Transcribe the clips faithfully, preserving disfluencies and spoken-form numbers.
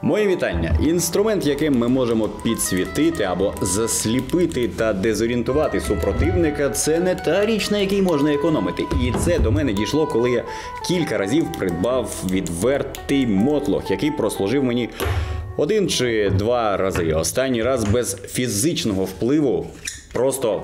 Мої вітання! Інструмент, яким ми можемо підсвітити або засліпити та дезорієнтувати супротивника, це не та річ, на якій можна економити. І це до мене дійшло, коли я кілька разів придбав відвертий мотлох, який прослужив мені один чи два рази. Останній раз без фізичного впливу просто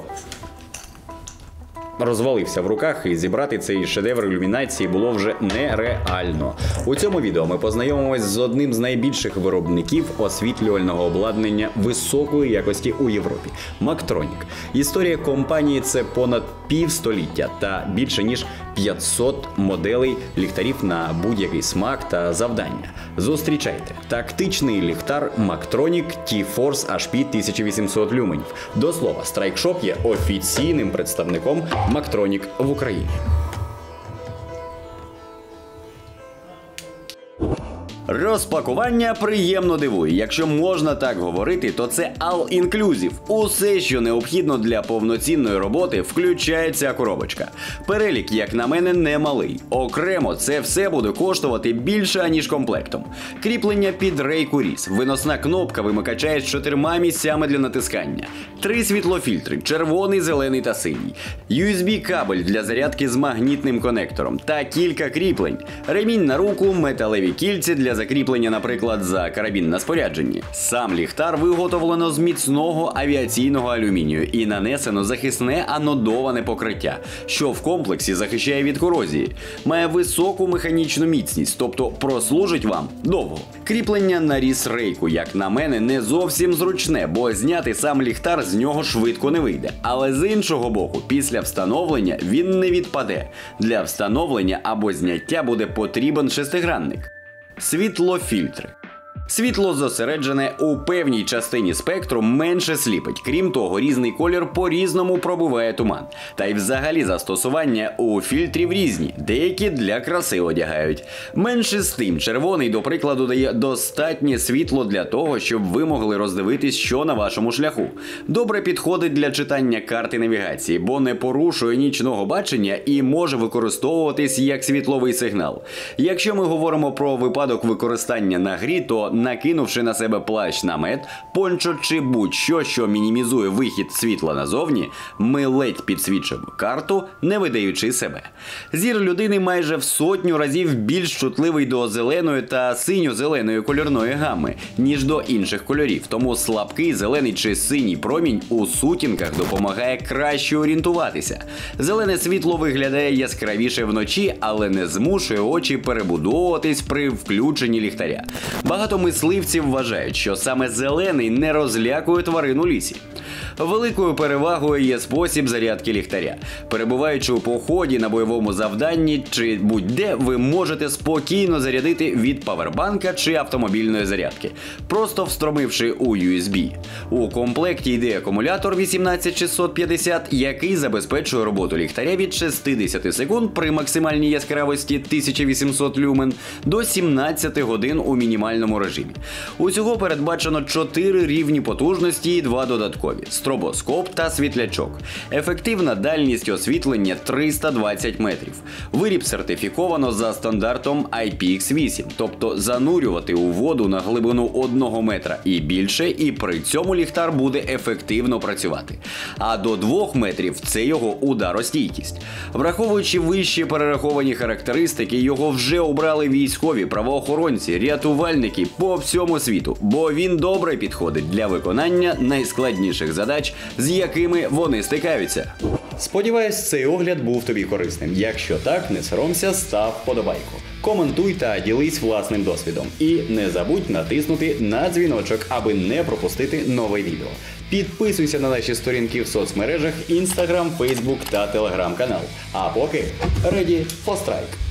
розвалився в руках, і зібрати цей шедевр ілюмінації було вже нереально. У цьому відео ми познайомимось з одним з найбільших виробників освітлювального обладнання високої якості у Європі – Мактронік. Історія компанії – це понад півстоліття та більше ніж п'ятсот моделей ліхтарів на будь-який смак та завдання. Зустрічайте тактичний ліхтар Мактронік T-Force ейч пі тисяча вісімсот люменів. До слова, Страйкшоп є офіційним представником Мактронік в Україні. Розпакування приємно дивує. Якщо можна так говорити, то це all-inclusive. Усе, що необхідно для повноцінної роботи, включає ця коробочка. Перелік, як на мене, немалий. Окремо, це все буде коштувати більше, аніж комплектом. Кріплення під рейку різ, виносна кнопка вимикача з чотирма місцями для натискання, три світлофільтри – червоний, зелений та синій, ю ес бі-кабель для зарядки з магнітним конектором та кілька кріплень, ремінь на руку, металеві кільці для закріплення, наприклад, за карабін на спорядженні. Сам ліхтар виготовлено з міцного авіаційного алюмінію і нанесено захисне анодоване покриття, що в комплексі захищає від корозії. Має високу механічну міцність, тобто прослужить вам довго. Кріплення на різ рейку, як на мене, не зовсім зручне, бо зняти сам ліхтар з нього швидко не вийде. Але з іншого боку, після встановлення він не відпаде. Для встановлення або зняття буде потрібен шестигранник. Світлофільтри. Світло зосереджене у певній частині спектру менше сліпить. Крім того, різний колір по-різному пробиває туман. Та й взагалі застосування у фільтрів різні. Деякі для краси одягають. Менше з тим, червоний, до прикладу, дає достатнє світло для того, щоб ви могли роздивитись, що на вашому шляху. Добре підходить для читання карти навігації, бо не порушує нічного бачення і може використовуватись як світловий сигнал. Якщо ми говоримо про випадок використання на грі, то накинувши на себе плащ-намет, пончо чи будь-що, що мінімізує вихід світла назовні, ми ледь підсвічуємо карту, не видаючи себе. Зір людини майже в сотню разів більш чутливий до зеленої та синьо-зеленої кольорної гами, ніж до інших кольорів, тому слабкий зелений чи синій промінь у сутінках допомагає краще орієнтуватися. Зелене світло виглядає яскравіше вночі, але не змушує очі перебудовуватись при включенні ліхтаря. Багато мисливців вважають, що саме зелений не розлякує тварин у лісі. Великою перевагою є спосіб зарядки ліхтаря. Перебуваючи у поході, на бойовому завданні чи будь-де, ви можете спокійно зарядити від павербанка чи автомобільної зарядки, просто встромивши у ю ес бі. У комплекті йде акумулятор вісімнадцять шістсот п'ятдесят, який забезпечує роботу ліхтаря від шістдесят секунд при максимальній яскравості тисяча вісімсот люмен до сімнадцяти годин у мінімальному режимі. Усього передбачено чотири рівні потужності і два додаткові – стробоскоп та світлячок. Ефективна дальність освітлення триста двадцять метрів. Виріб сертифіковано за стандартом ай пі ікс вісім, тобто занурювати у воду на глибину одного метра і більше, і при цьому ліхтар буде ефективно працювати. А до двох метрів – це його ударостійкість. Враховуючи вищі перераховані характеристики, його вже обрали військові, правоохоронці, рятувальники по всьому світу, бо він добре підходить для виконання найскладніших задач, з якими вони стикаються. Сподіваюсь, цей огляд був тобі корисним. Якщо так, не соромся, став вподобайку. Коментуй та ділись власним досвідом. І не забудь натиснути на дзвіночок, аби не пропустити нове відео. Підписуйся на наші сторінки в соцмережах Instagram, Facebook та Telegram канал. А поки, ready for strike!